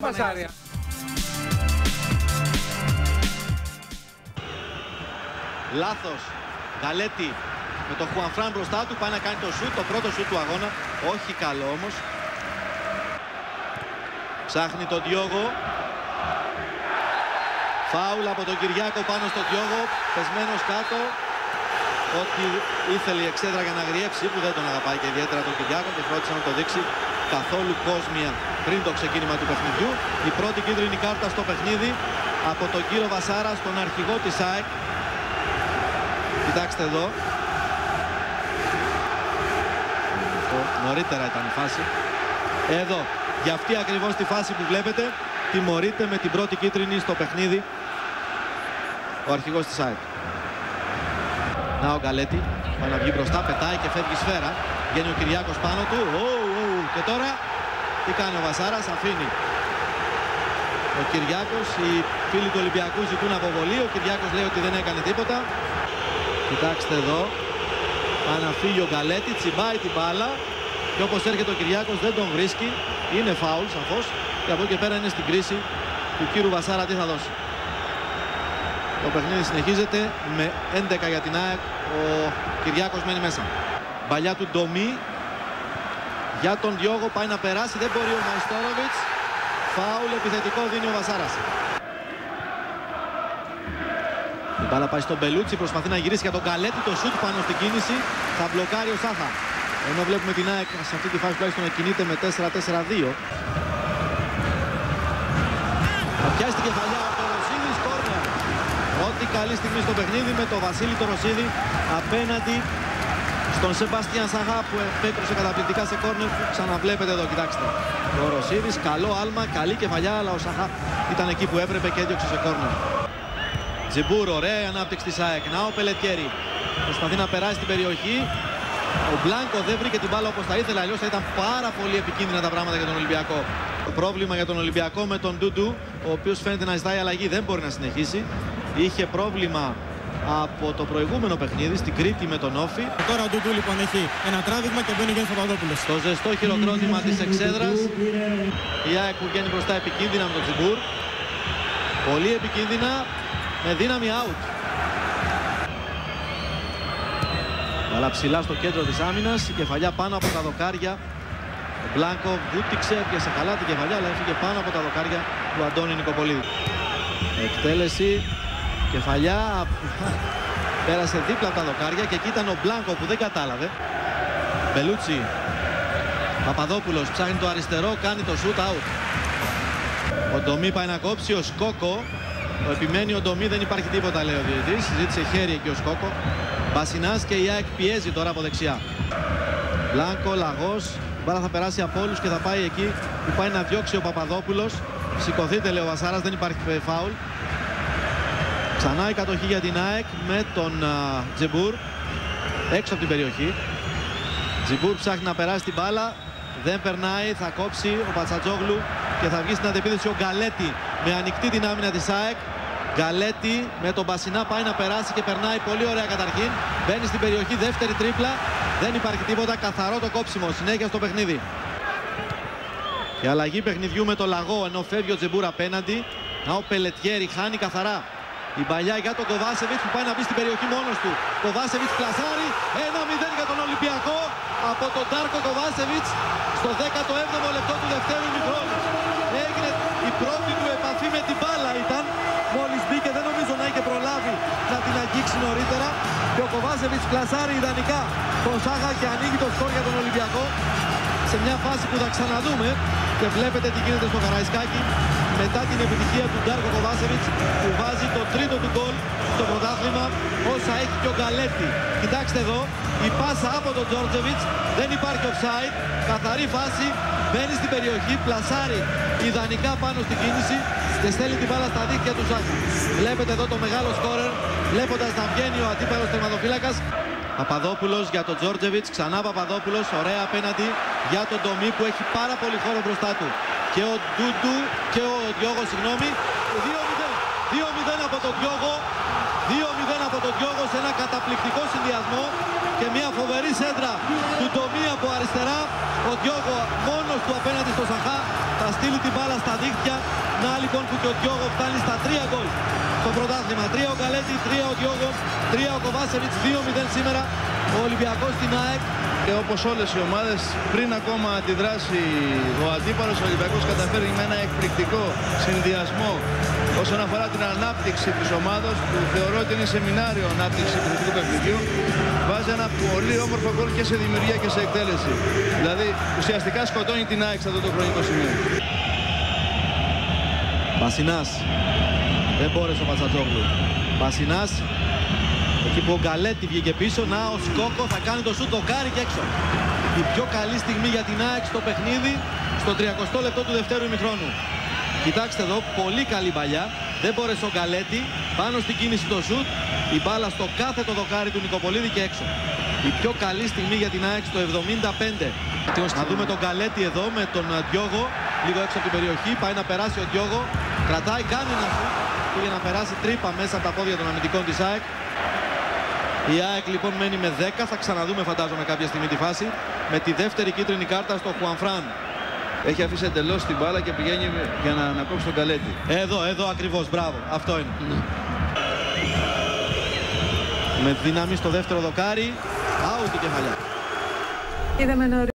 Μασάρια. Λάθος. Γκαλέτη με τον Χουανφράν μπροστά του. Πάει να κάνει το σουτ, το πρώτο σουτ του αγώνα. Όχι καλό όμως. Ψάχνει τον Διόγο. Φάουλ από τον Κυριάκο πάνω στον Διόγο. Πεσμένος κάτω. Ό,τι ήθελε η εξέδρα για να αγριέψει, που δεν τον αγαπάει και ιδιαίτερα τον Κυριάκο, και φρόντισε να το δείξει καθόλου κόσμια πριν το ξεκίνημα του παιχνιδιού. Η πρώτη κίτρινη κάρτα στο παιχνίδι από τον κύριο Βασάρα, στον αρχηγό της ΑΕΚ. Κοιτάξτε εδώ. Νωρίτερα ήταν η φάση. Εδώ, για αυτή ακριβώς τη φάση που βλέπετε, τιμωρείται με την πρώτη κίτρινη στο παιχνίδι ο αρχηγός της ΑΕΚ. Να ο Γκαλέτη, πάει να βγει μπροστά, πετάει και φεύγει σφαίρα. Βγαίνει ο Κυριάκος πάνω του. Και τώρα τι κάνει ο Βασάρας, αφήνει ο Κυριάκος. Οι φίλοι του Ολυμπιακού ζητούν αποβολή. Ο Κυριάκος λέει ότι δεν έκανε τίποτα. Κοιτάξτε εδώ. Πάει να φύγει ο Γκαλέτη, τσιμπάει την μπάλα. Και όπως έρχεται ο Κυριάκος δεν τον βρίσκει. Είναι φάουλ σαφώς. Και από εκεί και πέρα είναι στην κρίση του κύριου Βασάρα τι θα δώσει. Το παιχνίδι συνεχίζεται με 11 για την ΑΕΚ. Ο Κυριάκος μένει μέσα. Μπαλιά του Ντομή. Για τον Διόγο, πάει να περάσει. Δεν μπορεί ο Μαϊστόροβιτς. Φάουλ επιθετικό δίνει ο Βασάρας. Η μπάλα πάει στον Μπελούτσι. Προσπαθεί να γυρίσει για τον Γκαλέτη. Το σουτ πάνω στην κίνηση. Θα μπλοκάρει ο Σάχα. Ενώ βλέπουμε την ΑΕΚ σε αυτή τη φάση τουλάχιστον να κινείται με 4-4-2. Θα πιάσει την κεφαλιά από τον Ρωσίδη. Κόρνερ. Ό,τι καλή στιγμή στο παιχνίδι με τον Βασίλη τον Ρωσίδη απέναντι στον Σεμπάστιαν Σαχά που επέκρουσε καταπληκτικά σε κόρνερ. Ξαναβλέπετε εδώ, κοιτάξτε. Ο Ρωσίδης, καλό άλμα, καλή κεφαλιά, αλλά ο Σαχά ήταν εκεί που έπρεπε και έδιωξε σε κόρνερ. Τζιμπούρ, ωραία η ανάπτυξη της ΑΕΚ. Να ο Πελετιέρη προσπαθεί να περάσει την περιοχή. Ο Μπλάνκο δεν βρήκε την μπάλα όπως θα ήθελε, αλλιώς θα ήταν πάρα πολύ επικίνδυνα τα πράγματα για τον Ολυμπιακό. Το πρόβλημα για τον Ολυμπιακό με τον Ντούντου, ο οποίος φαίνεται να ζητάει αλλαγή, δεν μπορεί να συνεχίσει. Είχε πρόβλημα από το προηγούμενο παιχνίδι στην Κρήτη με τον Όφη. Τώρα ο Ντούντου λοιπόν έχει ένα τράβηγμα και μπαίνει ο Γιάννης Παπαδόπουλος. Το ζεστό χειροκρότημα της εξέδρας. Η ΑΕΚ που βγαίνει μπροστά επικίνδυνα με τον Τζιμπούρ. Πολύ επικίνδυνα με δύναμη out. Αλλά ψηλά στο κέντρο της άμυνας, η κεφαλιά πάνω από τα δοκάρια. Ο Μπλάνκο βούτυξε, έπιασε καλά την κεφαλιά, αλλά έφυγε πάνω από τα δοκάρια του Αντώνη Νικοπολίδη. Εκτέλεση, κεφαλιά, πέρασε δίπλα από τα δοκάρια και εκεί ήταν ο Μπλάνκο που δεν κατάλαβε. Μπελούτσι, Παπαδόπουλος ψάχνει το αριστερό, κάνει το shoot out. Ο Ντομή πάει να κόψει, ο Σκόκο. Το επιμένει ο Ντομή, δεν υπάρχει τίποτα λέει ο διαιτητής. Ζήτησε χέρι εκεί ο Σκόκο. Μπασινάς και η ΑΕΚ πιέζει τώρα από δεξιά. Μπλάνκο, Λαγός. Η μπάλα θα περάσει από όλους και θα πάει εκεί που πάει να διώξει ο Παπαδόπουλος. Σηκωθείτε λέει ο Βασάρας, δεν υπάρχει φάουλ. Ξανά η κατοχή για την ΑΕΚ με τον Τζιμπούρ έξω από την περιοχή. Τζιμπούρ ψάχνει να περάσει την μπάλα. Δεν περνάει, θα κόψει ο Πατσατζόγλου και θα βγει στην αντεπίθεση ο Γκαλέτη με ανοιχτή την άμυνα της ΑΕΚ. Γκαλέτη με τον Μπασινά πάει να περάσει και περνάει πολύ ωραία καταρχήν. Μπαίνει στην περιοχή, δεύτερη τρίπλα. Δεν υπάρχει τίποτα, καθαρό το κόψιμο. Συνέχεια στο παιχνίδι. Η αλλαγή παιχνιδιού με το Λαγό ενώ φεύγει ο Τζιμπούρ απέναντι. Να ο Πελετιέρη χάνει καθαρά. Η παλιά για τον Κοβάσεβιτς που πάει να μπει στην περιοχή μόνος του. Κοβάσεβιτς πλασάρει. 1-0 για τον Ολυμπιακό από τον Ντάρκο Κοβάσεβιτς στο 17ο λεπτό του δευτέρου ημιχρόνου. Έγινε η πρώτη του επαφή με την μπάλα ήταν. Μόλις μπήκε, δεν νομίζω να είχε προλάβει να την αγγίξει νωρίτερα. Και ο Κοβάσεβιτς πλασάρει ιδανικά τον Σάχα και ανοίγει το σκορ για τον Ολυμπιακό. Σε μια φάση που θα ξαναδούμε και βλέπετε τι γίνεται στο Καραϊσκάκι μετά την επιτυχία του Ντάρκο Κοβάσεβιτς που βάζει το τρίτο του γκολ στο πρωτάθλημα όσα έχει και ο Γκαλέτη. Κοιτάξτε εδώ, η πάσα από τον Τζόρτζεβιτς, δεν υπάρχει offside, καθαρή φάση, μπαίνει στην περιοχή, πλασάρει ιδανικά πάνω στην κίνηση και στέλνει την μπάλα στα δίχτυα του Σάχα. Βλέπετε εδώ το μεγάλο σκόρερ, βλέποντας να βγαίνει ο αντίπαλος τερματοφύλακας. Παπαδόπουλος για τον Τζόρτζεβιτς, ξανά Παπαδόπουλος, ωραία απέναντι για τον Ντομή που έχει πάρα πολύ χώρο μπροστά του. Και ο Ντούντου και ο Διόγο, συγγνώμη, 2-0 από τον Διόγο, 2-0 από τον Διόγο σε ένα καταπληκτικό συνδυασμό και μια φοβερή σέντρα του Ντομή από αριστερά. Ο Διόγο μόνος του απέναντι στο Σαχά θα στείλει την μπάλα στα δίχτυα αφού και ο Διόγο φτάνει στα 3 γκολ στο πρωτάθλημα. 3 ο Γκαλέτη, 3 ο Διόγο, 3 ο Κοβάσεβιτς, 2-0 σήμερα ο Ολυμπιακός στην ΑΕΚ. Και όπως όλες οι ομάδες, πριν ακόμα αντιδράσει ο αντίπαλος, ο Ολυμπιακός καταφέρει με ένα εκπληκτικό συνδυασμό όσον αφορά την ανάπτυξη της ομάδας, που θεωρώ ότι είναι σεμινάριο ανάπτυξη του επιθετικού παιχνιδιού. Βάζει ένα πολύ όμορφο γκολ και σε δημιουργία και σε εκτέλεση. Δηλαδή ουσιαστικά σκοτώνει την ΑΕΚ σε αυτό το χρονικό σημείο. Μπασινάς. Δεν μπόρεσε ο Πατσατζόγλου. Μπασινάς. Εκεί που ο Γκαλέτη βγήκε πίσω. Να ο Σκόκο θα κάνει το σούτ, το κάνει και έξω. Η πιο καλή στιγμή για την ΑΕΚ στο παιχνίδι στο 30 λεπτό του δευτέρου ημιχρόνου. Κοιτάξτε εδώ, πολύ καλή παλιά. Δεν μπόρεσε ο Γκαλέτη. Πάνω στην κίνηση το σούτ. Η μπάλα στο κάθετο δοκάρι του Νικοπολίδη και έξω. Η πιο καλή στιγμή για την ΑΕΚ στο 75. Να δούμε τον Γκαλέτη εδώ με τον Διόγο. Λίγο έξω από την περιοχή. Πάει να περάσει ο Διόγο. Κρατάει, κάνει ένα σούτ. Πήγε να περάσει τρύπα μέσα από τα πόδια των αμυντικών της ΑΕΚ. Η ΑΕΚ λοιπόν μένει με 10. Θα ξαναδούμε φαντάζομαι κάποια στιγμή τη φάση. Με τη δεύτερη κίτρινη κάρτα στο Χουανφράν. Έχει αφήσει εντελώς την μπάλα και πηγαίνει για να ανακόψει τον Γκαλέτη. Εδώ ακριβώς. Μπράβο. Αυτό είναι. Με δύναμη στο δεύτερο δοκάρι. Άουτ η κεφαλιά.